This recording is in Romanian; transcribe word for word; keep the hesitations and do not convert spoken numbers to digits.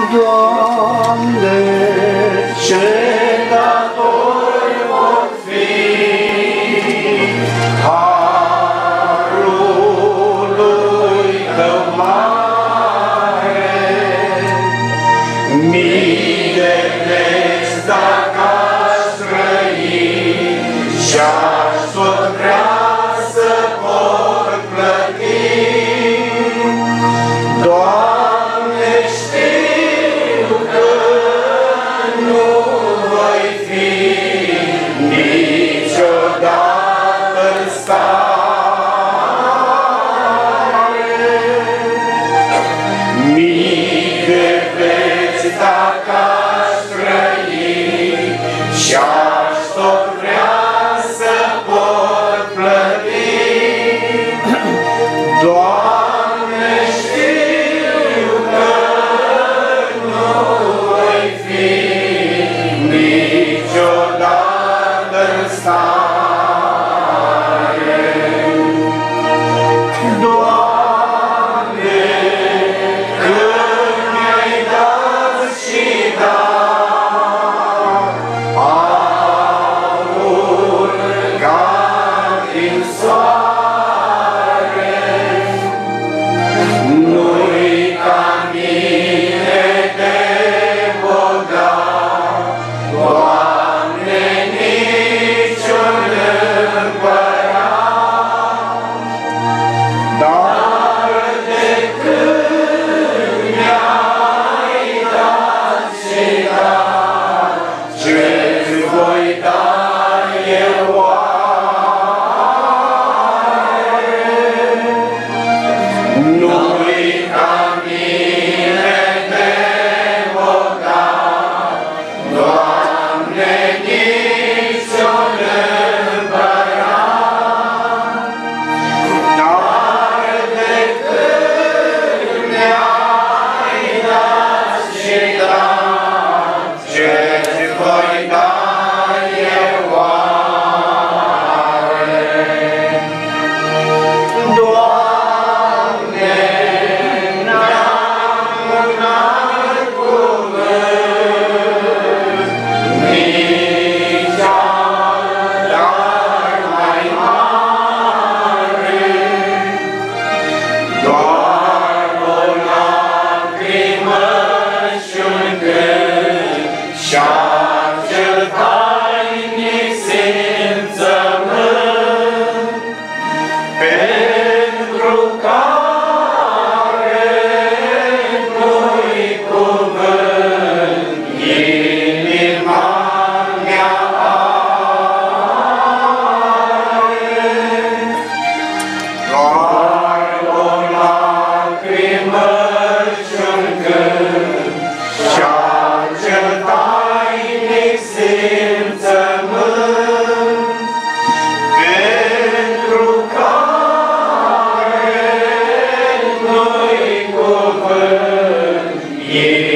Doamne, ce datori vor fi harului Tău mare, mii de veci dacă aș trăi și-aș tot vrea să pot plăti. Doamne, știu că nu voi fi niciodată în stare. Mii de veci dacă aș trăi și-aș tot vrea să pot plăti. Doamne, știu că nu voi fi niciodată în stare. Doamne, când mi-ai dat și dat aur ca din soare, nu-i ca mine de bogat, Doamne, niciun împărat, dar de când mi-ai dat și dat, ce-ți voi da eu oare? Nu-i ca mine de bogat, Doamne, niciun împărat, dar de când mi-ai dat și dat, ce-ți voi da eu oare? Doamne, n-am un alt cuvânt, nici dar mai mare, doar o lacrimă și-un gând și-acel tainic simțământ, pentru care nu-i cuvânt inima mea are. Doar o lacrimă și-un gând și-acel tainic simțământ, pentru care nu-i cuvânt